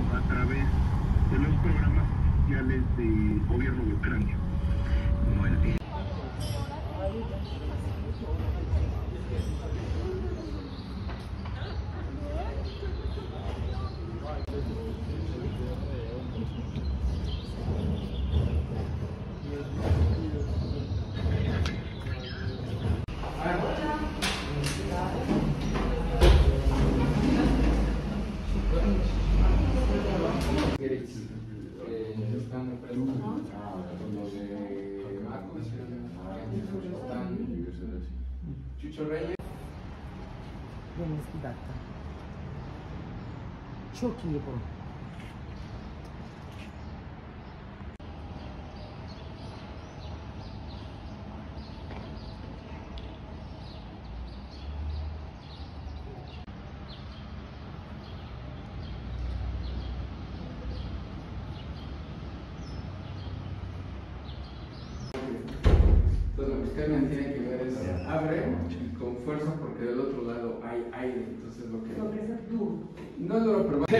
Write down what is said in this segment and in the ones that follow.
a través de los programas oficiales del gobierno de Ucrania. Bueno, Chucho Reyes. Deniz bir dakika. Çok iyi bu. Entonces lo que ustedes tienen que ver es abre y con fuerza porque del otro lado hay aire. Entonces lo que es duro. No es duro, pero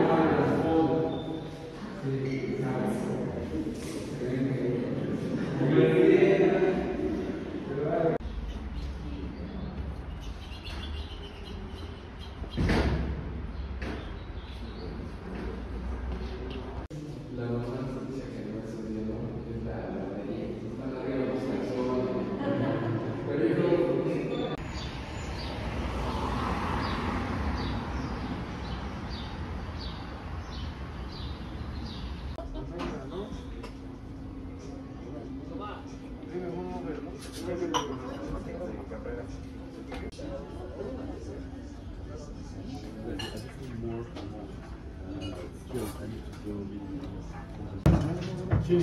Sí.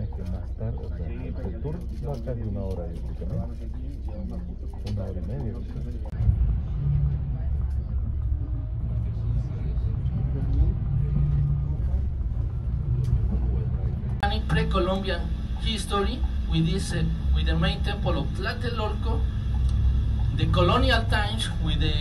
poco más tarde, o sea, el tour va casi una hora prácticamente, 1 hora y media. Pre-Columbian history with the main temple of Tlatelolco, the colonial times with the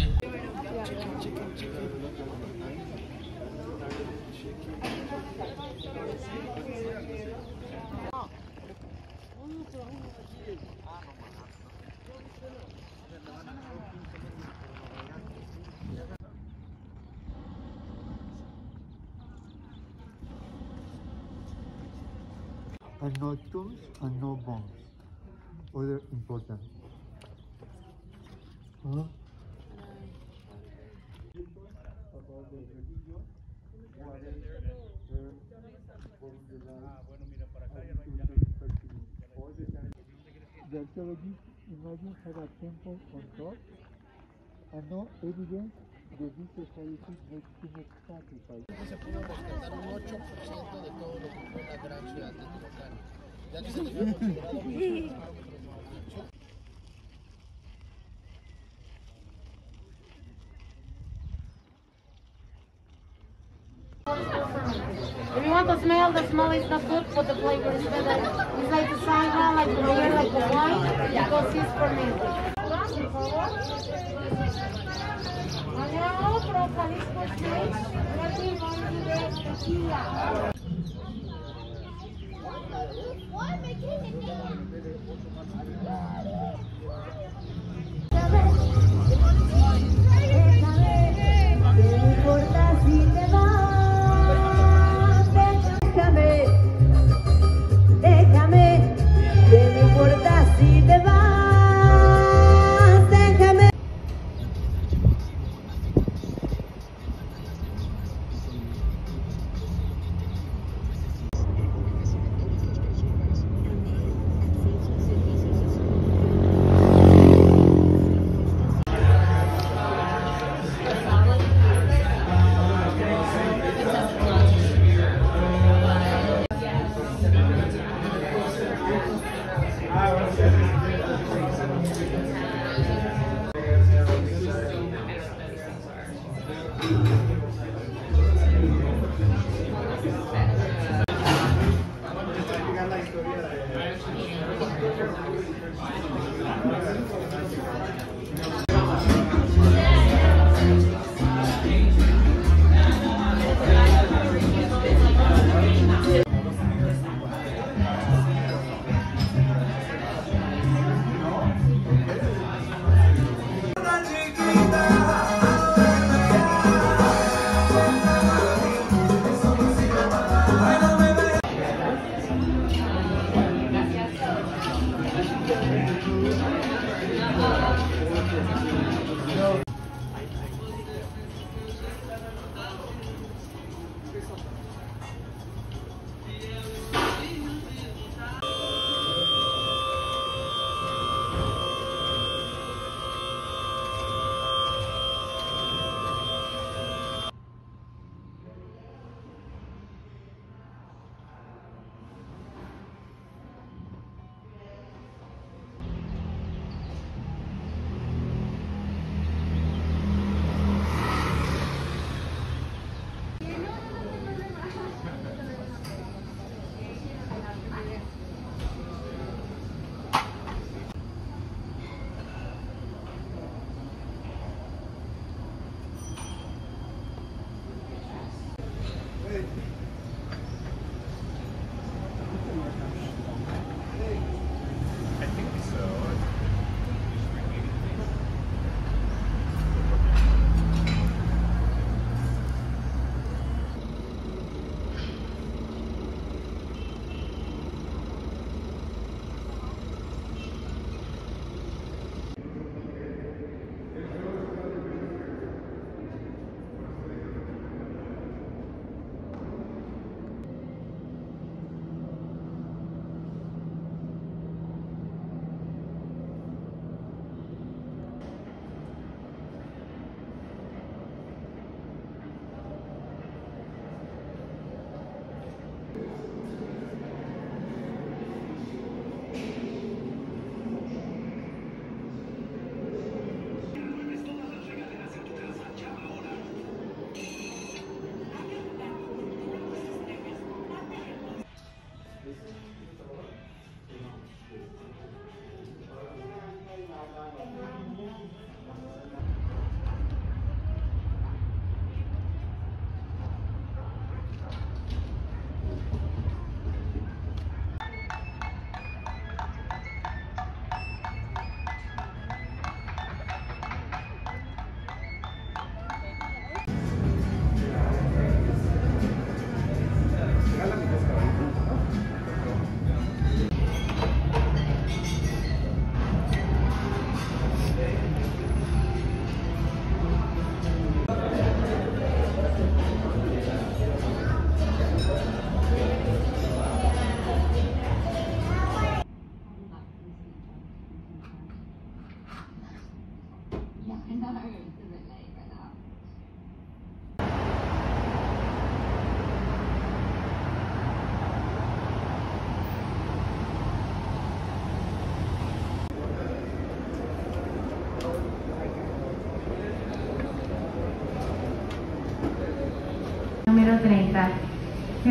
and no tombs and no bombs. Other important. The archaeologists imagine had a temple on top and no evidence that this society makes too much sacrifice. Se pudo rescatar un 8% de todo lo que fue la gran ciudad de Teotihuacán, ya que se les había considerado muchos. If you want the smell is not good, but the flavor is better. It's like the sangre, like the beer, like the wine, because it's fermented. Otro Jalisco Snakes, aquí vamos de tequila. No importa si te vas, déjame, que no importa si te vas, déjame.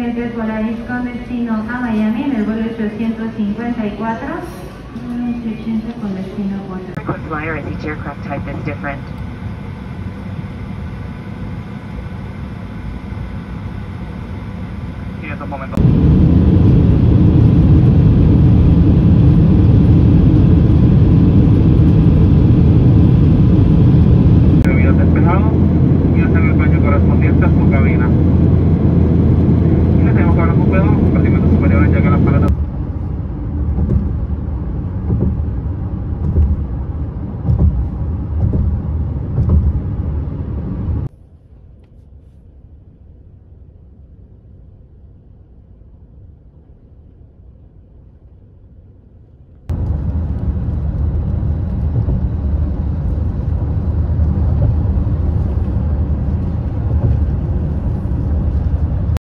siguiente es Volaris con destino a Miami en el vuelo 854. 880 con destino a Puerto Rico. Flyer as each aircraft type is different. Sí, en estos momentos.